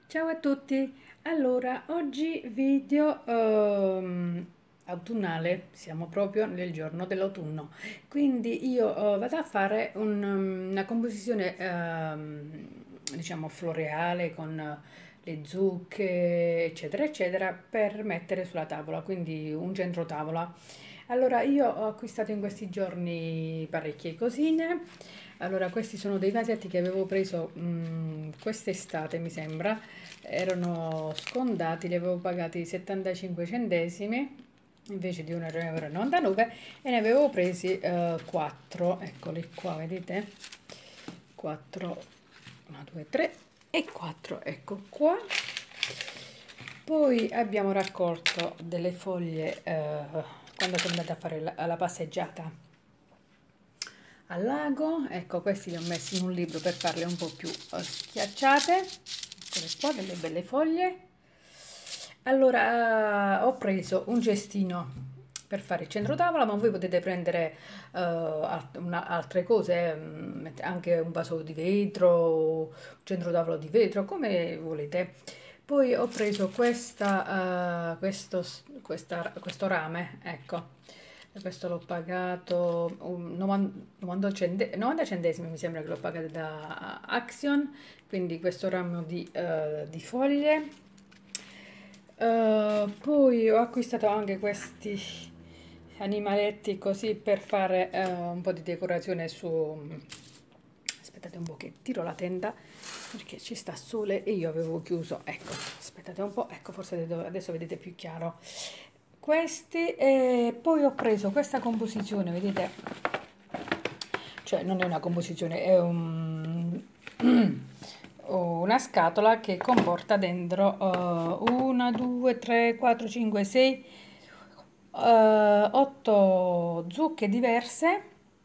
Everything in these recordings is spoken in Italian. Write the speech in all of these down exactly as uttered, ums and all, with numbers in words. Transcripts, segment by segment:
Ciao a tutti, allora oggi video ehm, autunnale, siamo proprio nel giorno dell'autunno, quindi io eh, vado a fare un, um, una composizione ehm, diciamo floreale con eh, le zucche eccetera eccetera per mettere sulla tavola, quindi un centro tavola. Allora io ho acquistato in questi giorni parecchie cosine. Allora, questi sono dei vasetti che avevo preso mm, quest'estate, mi sembra, erano scondati, li avevo pagati settantacinque centesimi invece di uno e novantanove euro e ne avevo presi quattro, eccoli qua, vedete? quattro, uno, due, tre e quattro, ecco qua. Poi abbiamo raccolto delle foglie eh, quando sono andata a fare la, la passeggiata al lago. Ecco, questi li ho messi in un libro per farle un po' più eh, schiacciate. Eccole qua, delle belle foglie. Allora, ho preso un cestino per fare il centro tavola, ma voi potete prendere eh, alt- una- altre cose, mm, mette- anche un vaso di vetro, un centro tavola di vetro, come volete. Poi ho preso questa, eh, questo, s- questa- questo rame, ecco, questo l'ho pagato un novanta, novanta cende- novanta centesimi, mi sembra che l'ho pagato da Action, quindi questo ramo di, eh, di foglie. Eh, poi ho acquistato anche questi animaletti così per fare eh, un po' di decorazione su... Aspettate un po' che tiro la tenda perché ci sta sole e io avevo chiuso. Ecco, aspettate un po', ecco forse adesso vedete più chiaro. Questi e poi ho preso questa composizione, vedete? Cioè non è una composizione, è un... una scatola che comporta dentro uno, due, tre, quattro, cinque, sei, otto zucche diverse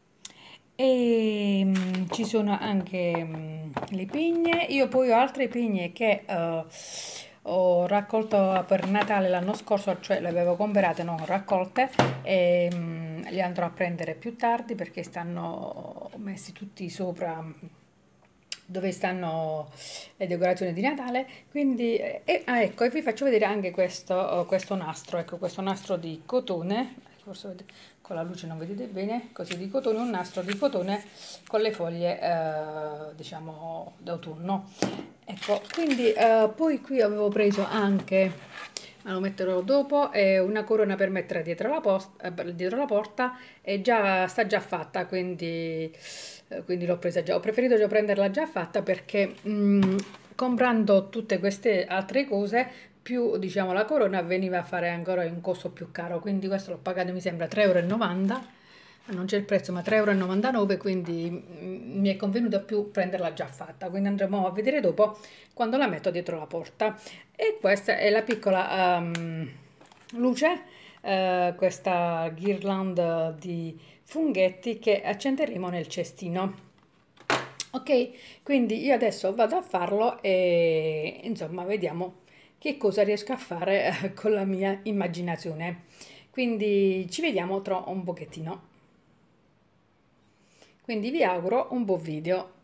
e mm, ci sono anche mm, le pigne. Io poi ho altre pigne che eh, ho raccolto per Natale l'anno scorso, cioè le avevo comprate, non raccolte, e mm, li andrò a prendere più tardi perché stanno messi tutti sopra dove stanno le decorazioni di Natale. Quindi, eh, e, ah, ecco, e vi faccio vedere anche questo, oh, questo nastro, ecco, questo nastro di cotone, forse vedete, con la luce non vedete bene, così di cotone, un nastro di cotone con le foglie, eh, diciamo, d'autunno. Ecco, quindi eh, poi qui avevo preso anche, ma lo metterò dopo, è una corona per mettere dietro la, post- eh, dietro la porta, è già, sta già fatta, quindi, eh, quindi l'ho presa già. Ho preferito già prenderla già fatta perché mh, comprando tutte queste altre cose, più diciamo la corona veniva a fare ancora un costo più caro, quindi questo l'ho pagato mi sembra tre e novanta euro, non c'è il prezzo ma tre e novantanove euro, quindi mm, mi è convenuto più prenderla già fatta, quindi andremo a vedere dopo quando la metto dietro la porta. E questa è la piccola um, luce, uh, questa ghirlanda di funghetti che accenderemo nel cestino. Ok, quindi io adesso vado a farlo e insomma vediamo che cosa riesco a fare eh, con la mia immaginazione. Quindi ci vediamo tra un pochettino. Quindi vi auguro un buon video.